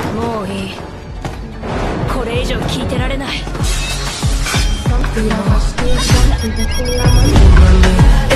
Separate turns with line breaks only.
もういい。これ以上聞いてられない。